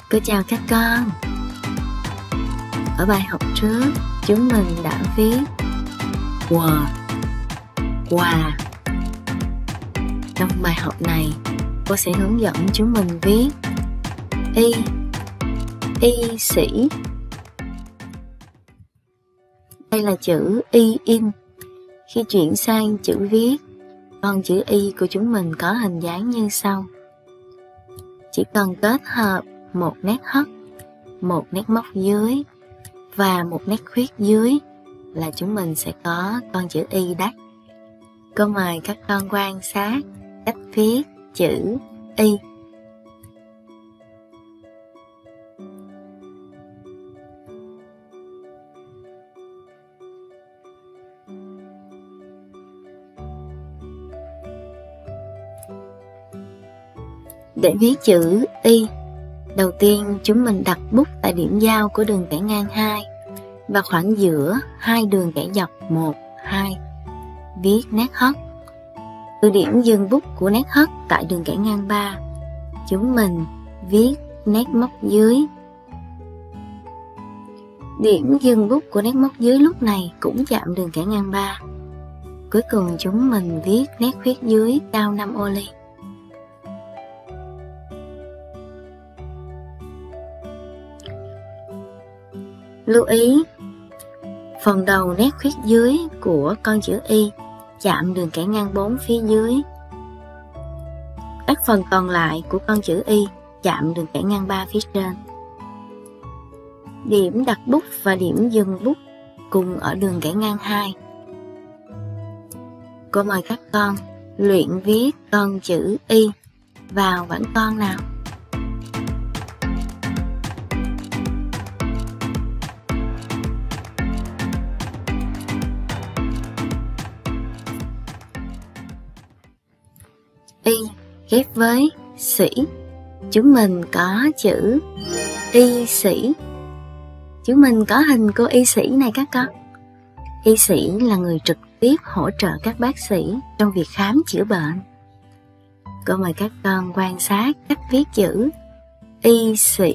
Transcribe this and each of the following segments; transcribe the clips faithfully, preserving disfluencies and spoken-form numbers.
Cô chào các con. Ở bài học trước, chúng mình đã viết quà, quà. Trong bài học này, cô sẽ hướng dẫn chúng mình viết y, y sĩ. Đây là chữ y in. Khi chuyển sang chữ viết, con chữ y của chúng mình có hình dáng như sau. Chỉ cần kết hợp một nét hất, một nét móc dưới và một nét khuyết dưới là chúng mình sẽ có con chữ y đắt. Cô mời các con quan sát cách viết chữ y. Để viết chữ y, đầu tiên chúng mình đặt bút tại điểm giao của đường kẻ ngang hai và khoảng giữa hai đường kẻ dọc một, hai. Viết nét hất. Từ điểm dừng bút của nét hất tại đường kẻ ngang ba, chúng mình viết nét móc dưới. Điểm dừng bút của nét móc dưới lúc này cũng chạm đường kẻ ngang ba. Cuối cùng chúng mình viết nét khuyết dưới cao năm ô ly. Lưu ý, phần đầu nét khuyết dưới của con chữ y chạm đường kẻ ngang bốn phía dưới. Các phần còn lại của con chữ y chạm đường kẻ ngang ba phía trên. Điểm đặt bút và điểm dừng bút cùng ở đường kẻ ngang hai. Cô mời các con luyện viết con chữ y vào bảng con nào. Y ghép với sĩ, chúng mình có chữ y sĩ. Chúng mình có hình cô y sĩ này các con. Y sĩ là người trực tiếp hỗ trợ các bác sĩ trong việc khám chữa bệnh. Cô mời các con quan sát cách viết chữ y sĩ.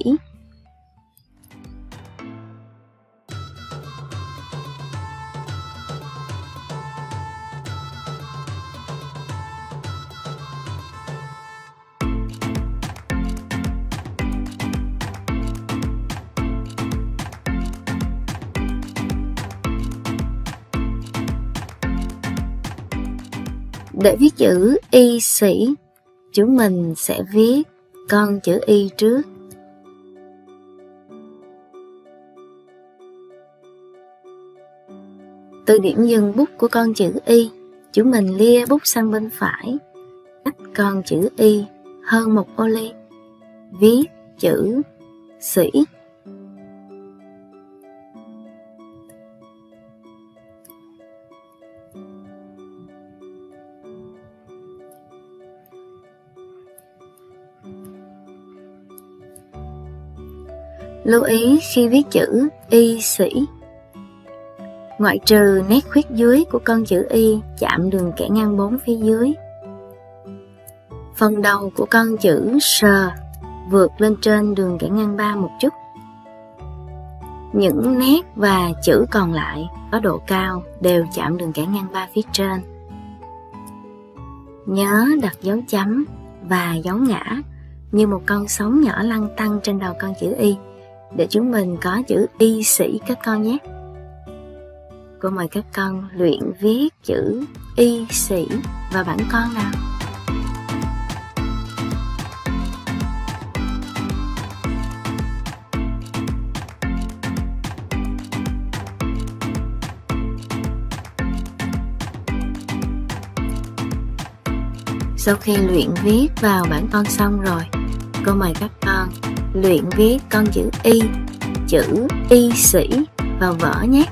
Để viết chữ y sĩ, chúng mình sẽ viết con chữ y trước. Từ điểm dừng bút của con chữ y, chúng mình lia bút sang bên phải, cách con chữ y hơn một ô ly, viết chữ sĩ. Lưu ý khi viết chữ y sĩ, ngoại trừ nét khuyết dưới của con chữ y chạm đường kẻ ngang bốn phía dưới, phần đầu của con chữ sờ vượt lên trên đường kẻ ngang ba một chút. Những nét và chữ còn lại có độ cao đều chạm đường kẻ ngang ba phía trên. Nhớ đặt dấu chấm và dấu ngã như một con sóng nhỏ lăn tăn trên đầu con chữ y, để chúng mình có chữ y sĩ các con nhé. Cô mời các con luyện viết chữ y sĩ vào bảng con nào. Sau khi luyện viết vào bảng con xong rồi, cô mời các con luyện viết con chữ y, chữ y sĩ vào vở nhé.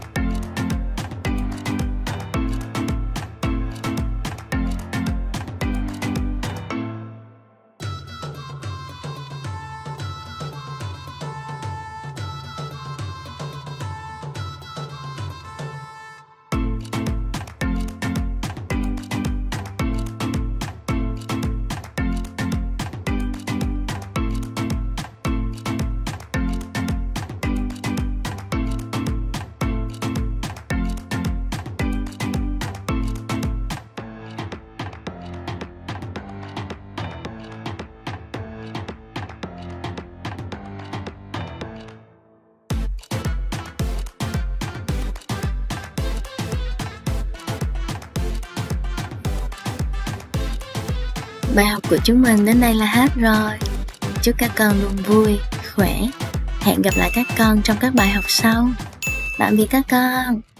Bài học của chúng mình đến đây là hết rồi. Chúc các con luôn vui, khỏe. Hẹn gặp lại các con trong các bài học sau. Tạm biệt các con.